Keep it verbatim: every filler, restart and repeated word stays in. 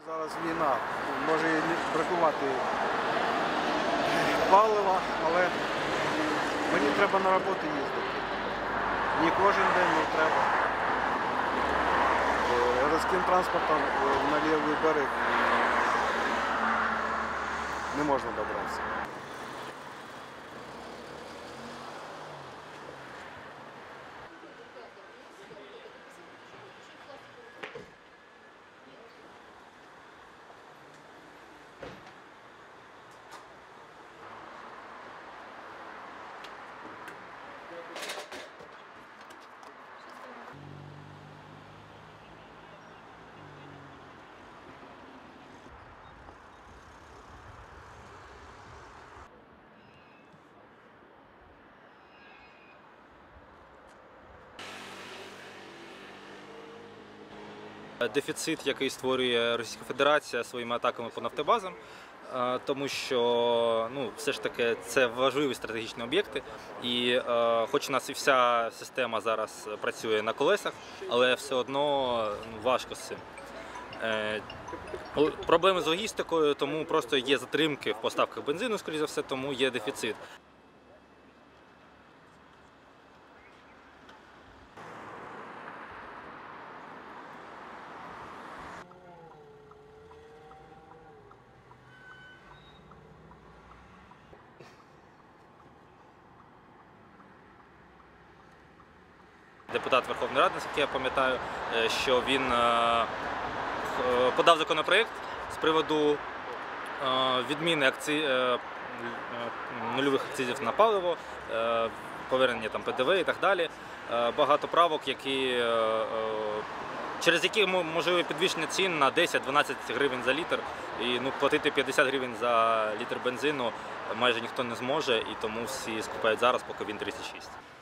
Зараз війна, може і бракувати палива, але мені треба на роботу їздити. Не кожен день, але треба. Городським транспортом на лівий берег не можна добратися. Дефіцит, який створює Російська Федерація своїми атаками по нафтобазам, тому що ну, все ж таки це важливі стратегічні об'єкти, і е, хоч у нас і вся система зараз працює на колесах, але все одно ну, важко з цим. Е, проблеми з логістикою, тому просто є затримки в поставках бензину, скоріше за все, тому є дефіцит. Депутат Верховної Ради, як я пам'ятаю, що він подав законопроєкт з приводу відміни акци... нульових акцизів на паливо, повернення там пе де ве і так далі. Багато правок, які... через які можливе підвищення цін на десять-дванадцять гривень за літр. І ну, платити п'ятдесят гривень за літр бензину майже ніхто не зможе, і тому всі скупають зараз, поки він тридцять шість.